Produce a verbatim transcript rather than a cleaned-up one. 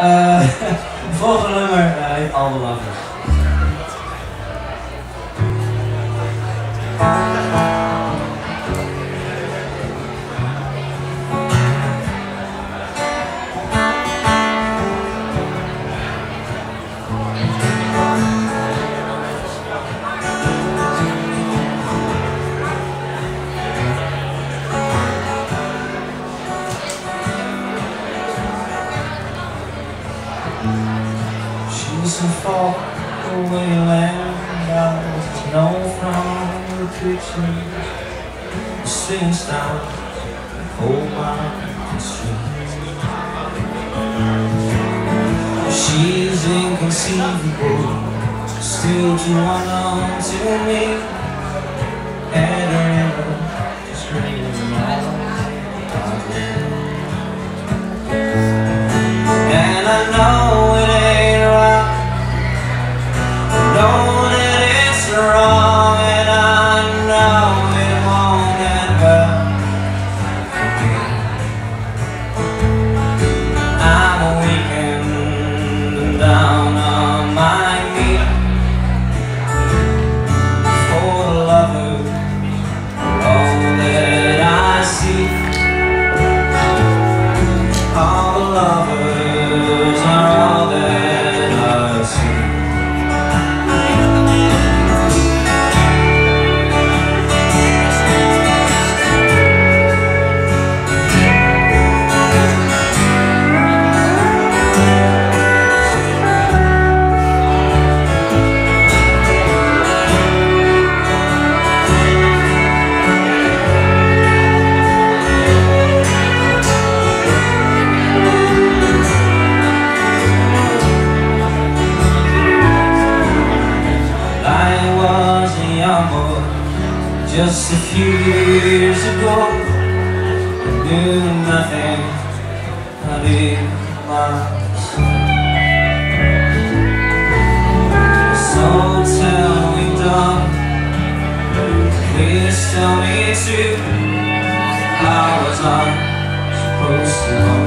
Uh, de volgende nummer uh, heet All the Lovers. She's so far away land I know from the pictures. The swing stars, cold mountain streets. She's inconceivable, still too unknown to me. And her image just raining on. And I know it ain't right, know that it's wrong, and I know it won't end well for me. I'm weakened and down on my knees for the lovers, all that I see. All the lovers are all that I see. Just a few years ago, I knew nothing, I did much. So tell me, darling, please tell me too, how was I supposed to know?